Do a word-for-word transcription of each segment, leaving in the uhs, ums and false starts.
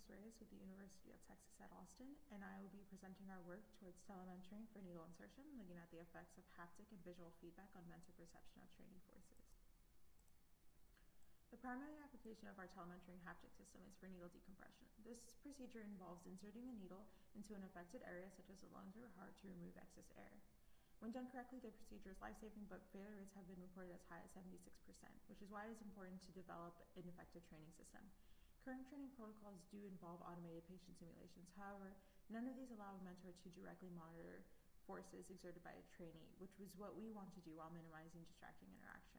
Reyes with the University of Texas at Austin, and I will be presenting our work towards telementoring for needle insertion, looking at the effects of haptic and visual feedback on mentor perception of trainee forces. The primary application of our telementoring haptic system is for needle decompression. This procedure involves inserting the needle into an affected area such as the lungs or heart to remove excess air. When done correctly, the procedure is life-saving, but failure rates have been reported as high as seventy-six percent, which is why it is important to develop an effective training system. Current training protocols do involve automated patient simulations. However, none of these allow a mentor to directly monitor forces exerted by a trainee, which was what we want to do while minimizing distracting interaction.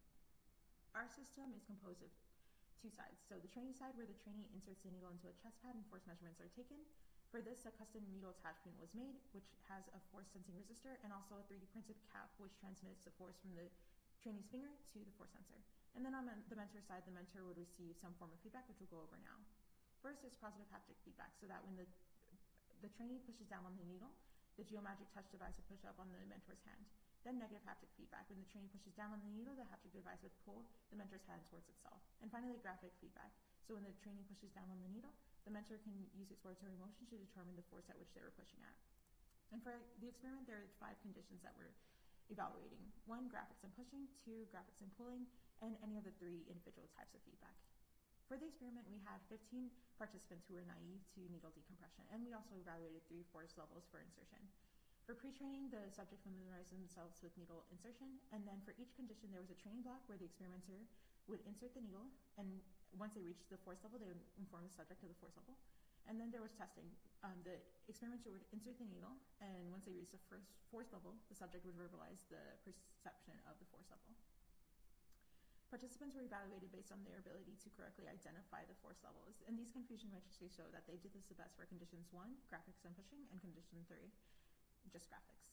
Our system is composed of two sides. So the trainee side, where the trainee inserts the needle into a chest pad and force measurements are taken. For this, a custom needle attachment was made, which has a force sensing resistor and also a three D printed cap, which transmits the force from the trainee's finger to the force sensor. And then on the mentor side, the mentor would receive some form of feedback, which we'll go over now. First is positive haptic feedback, so that when the, the trainee pushes down on the needle, the Geomagic Touch device would push up on the mentor's hand. Then negative haptic feedback. When the trainee pushes down on the needle, the haptic device would pull the mentor's hand towards itself. And finally, graphic feedback. So when the trainee pushes down on the needle, the mentor can use exploratory motion to determine the force at which they were pushing at. And for the experiment, there are five conditions that we're evaluating. One, graphics and pushing. Two, graphics and pulling. And any of the three individual types of feedback. For the experiment, we had fifteen participants who were naive to needle decompression, and we also evaluated three force levels for insertion. For pre-training, the subject familiarized themselves with needle insertion, and then for each condition, there was a training block where the experimenter would insert the needle, and once they reached the force level, they would inform the subject of the force level. And then there was testing. Um, the experimenter would insert the needle, and once they reached the first force level, the subject would verbalize the perception of the force level. Participants were evaluated based on their ability to correctly identify the force levels, and these confusion matrices show that they did this the best for conditions one, graphics and pushing, and condition three, just graphics.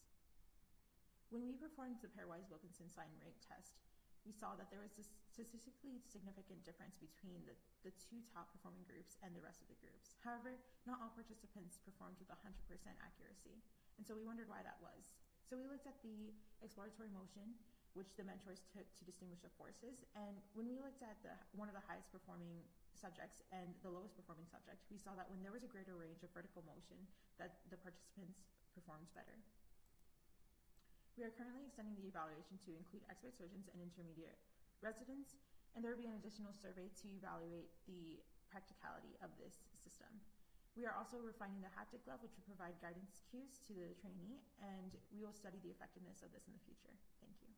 When we performed the pairwise Wilkinson sign rate test, we saw that there was a statistically significant difference between the, the two top performing groups and the rest of the groups. However, not all participants performed with one hundred percent accuracy, and so we wondered why that was. So we looked at the exploratory motion, which the mentors took to distinguish the forces. And when we looked at the, one of the highest performing subjects and the lowest performing subject, we saw that when there was a greater range of vertical motion, that the participants performed better. We are currently extending the evaluation to include expert surgeons and intermediate residents, and there will be an additional survey to evaluate the practicality of this system. We are also refining the haptic glove, which will provide guidance cues to the trainee, and we will study the effectiveness of this in the future. Thank you.